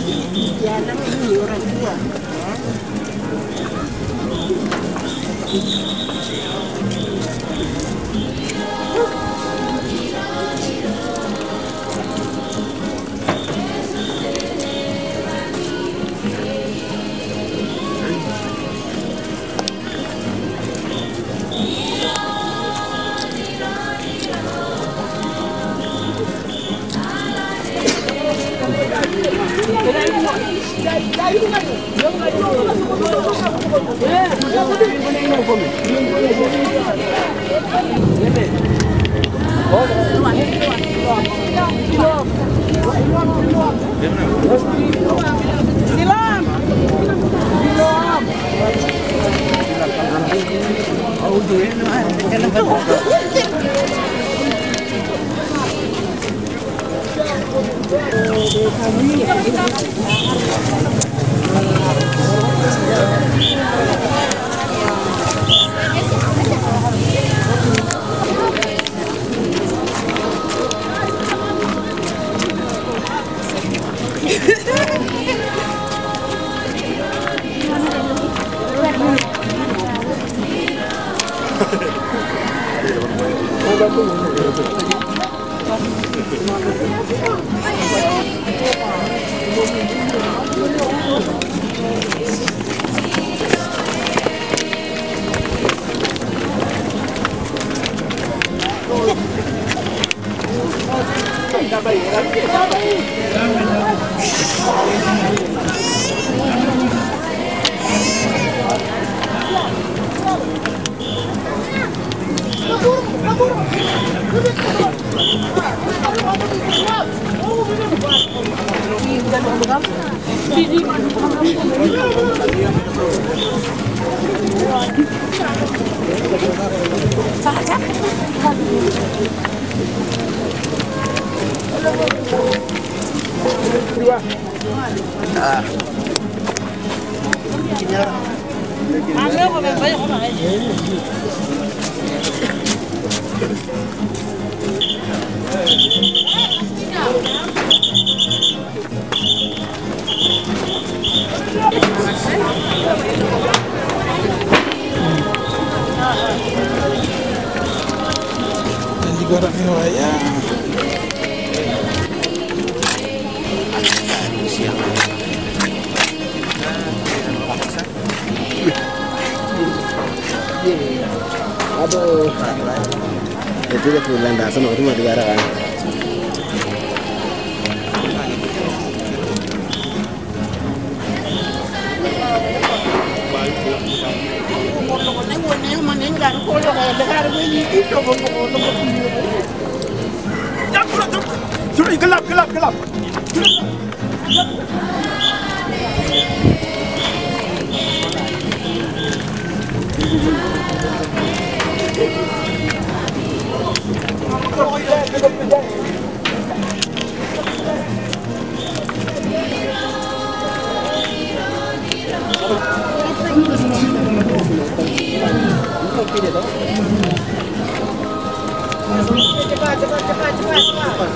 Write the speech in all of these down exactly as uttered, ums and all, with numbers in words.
Ya, namanya orang tua. Silam. Oh, duit mah. Digoreng nih waya. Aduh, itu dia tuh landasan waktu mah di arah kan. Gelap, gelap, gelap. Cepat, cepat, cepat, cepat, cepat.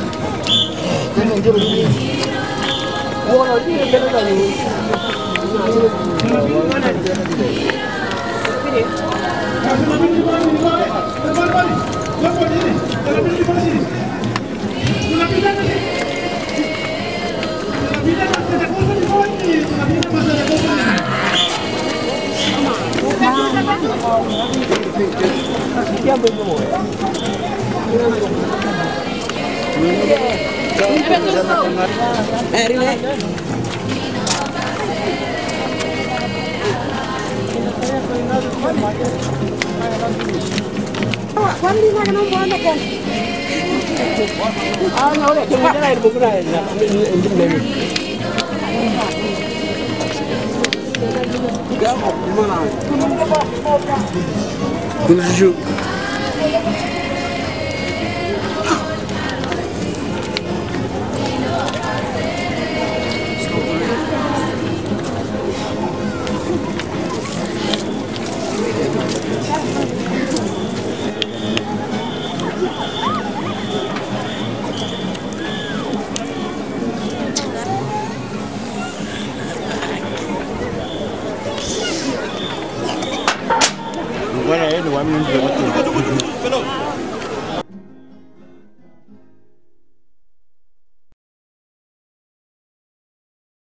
Eh, Rile. Kundi na naman po ano po? Ah, no, no, kung wala rin mo na rin. Hindi mo rin. Kung susu. Mana ini one minute.